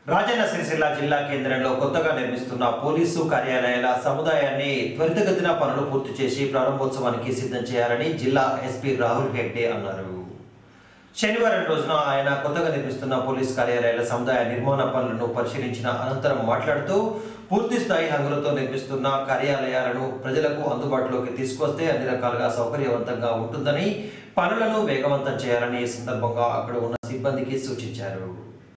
రాజన్న సిరిసిల్ల జిల్లా కేంద్రంలో కొత్తగా నిర్మిస్తున్న పోలీసు కార్యాలయాల సముదాయాన్ని త్వరితగతిన పనులు పూర్తి చేసి ప్రారంభోత్సవానికి సిద్ధం చేయాలని జిల్లా ఎస్పీ రాహుల్ హెగ్డే అన్నారు. శనివారం రోజున ఆయన కొత్తగా నిర్మిస్తున్న పోలీసు కార్యాలయాల సముదాయ నిర్మాణ పనులను పరిశీలించిన అనంతరం మాట్లాడుతూ పూర్తి స్థాయి హంగులతో నిర్మిస్తున్న కార్యాలయాలను ప్రజలకు అందుబాటులోకి తీసుకొస్తే అన్ని రకాలుగా సౌకర్యవంతంగా ఉంటుందని, పనులను వేగవంతం చేయాలని ఈ సందర్భంగా అక్కడ ఉన్న సిబ్బందికి సూచించారు.